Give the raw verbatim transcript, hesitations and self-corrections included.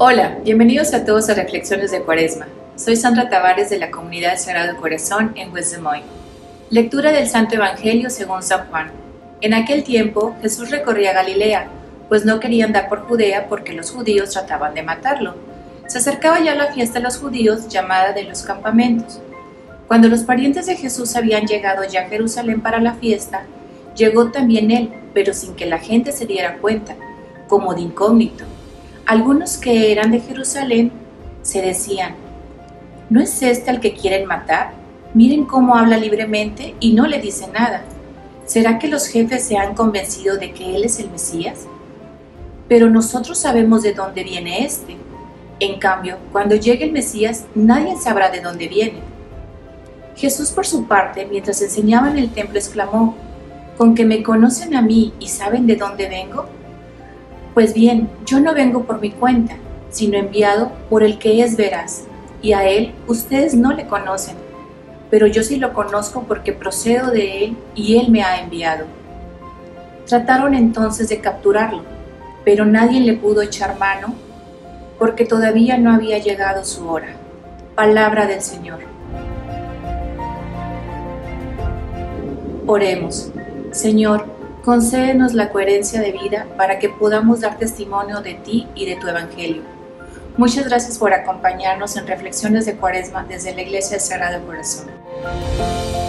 Hola, bienvenidos a todos a Reflexiones de Cuaresma. Soy Sandra Tavares de la Comunidad del Sagrado Corazón en West Des Moines. Lectura del Santo Evangelio según San Juan. En aquel tiempo Jesús recorría Galilea, pues no quería andar por Judea porque los judíos trataban de matarlo. Se acercaba ya la fiesta de los judíos llamada de los campamentos. Cuando los parientes de Jesús habían llegado ya a Jerusalén para la fiesta, llegó también él, pero sin que la gente se diera cuenta, como de incógnito. Algunos que eran de Jerusalén se decían: ¿no es este al que quieren matar? Miren cómo habla libremente y no le dice nada. ¿Será que los jefes se han convencido de que él es el Mesías? Pero nosotros sabemos de dónde viene este. En cambio, cuando llegue el Mesías, nadie sabrá de dónde viene. Jesús, por su parte, mientras enseñaba en el templo, exclamó: ¿con que me conocen a mí y saben de dónde vengo? Pues bien, yo no vengo por mi cuenta, sino enviado por el que es veraz, y a él ustedes no le conocen, pero yo sí lo conozco porque procedo de él y él me ha enviado. Trataron entonces de capturarlo, pero nadie le pudo echar mano porque todavía no había llegado su hora. Palabra del Señor. Oremos. Señor, concédenos la coherencia de vida para que podamos dar testimonio de ti y de tu Evangelio. Muchas gracias por acompañarnos en Reflexiones de Cuaresma desde la Iglesia del Sagrado Corazón.